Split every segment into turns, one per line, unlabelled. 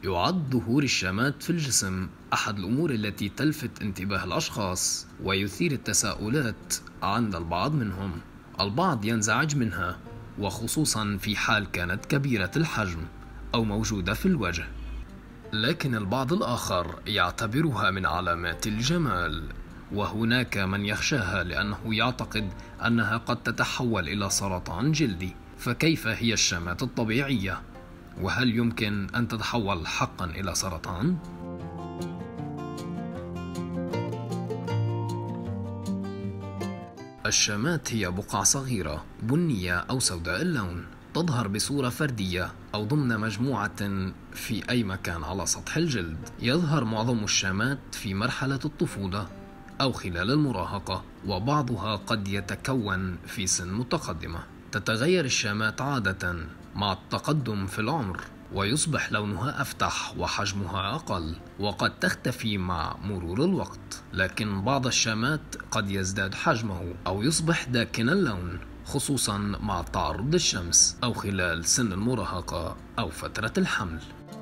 يعد ظهور الشامات في الجسم أحد الأمور التي تلفت انتباه الأشخاص ويثير التساؤلات عند البعض منهم. البعض ينزعج منها، وخصوصا في حال كانت كبيرة الحجم أو موجودة في الوجه، لكن البعض الآخر يعتبرها من علامات الجمال، وهناك من يخشاها لأنه يعتقد أنها قد تتحول إلى سرطان جلدي. فكيف هي الشامات الطبيعية؟ وهل يمكن أن تتحول حقا إلى سرطان؟ الشامات هي بقع صغيرة بنية أو سوداء اللون، تظهر بصورة فردية أو ضمن مجموعة في أي مكان على سطح الجلد. يظهر معظم الشامات في مرحلة الطفولة أو خلال المراهقة، وبعضها قد يتكون في سن متقدمة. تتغير الشامات عادة مع التقدم في العمر، ويصبح لونها أفتح وحجمها أقل، وقد تختفي مع مرور الوقت. لكن بعض الشامات قد يزداد حجمه أو يصبح داكن اللون، خصوصا مع التعرض للشمس أو خلال سن المراهقة أو فترة الحمل.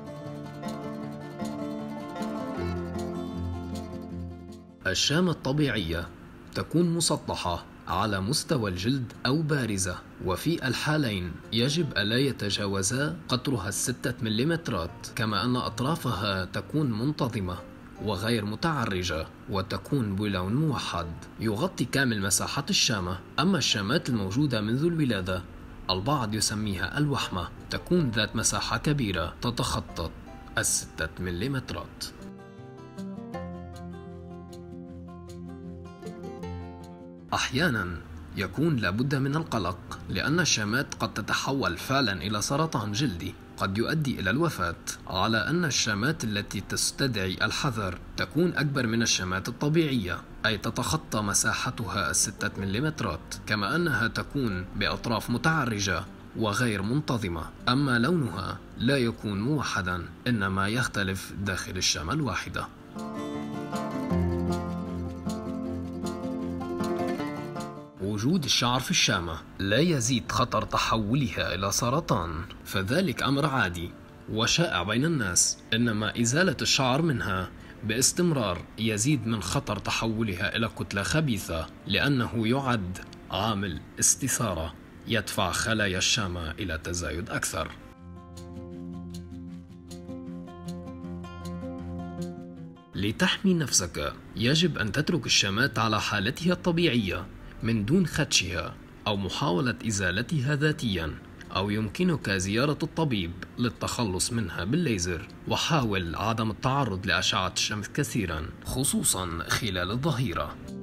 الشامة الطبيعية تكون مسطحة على مستوى الجلد أو بارزة، وفي الحالين يجب ألا يتجاوزا قطرها 6 مليمترات، كما أن أطرافها تكون منتظمة وغير متعرجة وتكون بلون موحد يغطي كامل مساحة الشامة. أما الشامات الموجودة منذ الولادة، البعض يسميها الوحمة، تكون ذات مساحة كبيرة تتخطى 6 مليمترات. أحيانا يكون لابد من القلق، لأن الشامات قد تتحول فعلا إلى سرطان جلدي قد يؤدي إلى الوفاة، على أن الشامات التي تستدعي الحذر تكون أكبر من الشامات الطبيعية، أي تتخطى مساحتها 6 مليمترات، كما أنها تكون بأطراف متعرجة وغير منتظمة. أما لونها لا يكون موحدا، إنما يختلف داخل الشامة الواحدة. وجود الشعر في الشامة لا يزيد خطر تحولها إلى سرطان، فذلك أمر عادي وشائع بين الناس، إنما إزالة الشعر منها باستمرار يزيد من خطر تحولها إلى كتلة خبيثة، لأنه يعد عامل استثارة يدفع خلايا الشامة إلى تزايد أكثر. لتحمي نفسك يجب أن تترك الشامات على حالتها الطبيعية من دون خدشها أو محاولة إزالتها ذاتيا، أو يمكنك زيارة الطبيب للتخلص منها بالليزر. وحاول عدم التعرض لأشعة الشمس كثيرا، خصوصا خلال الظهيرة.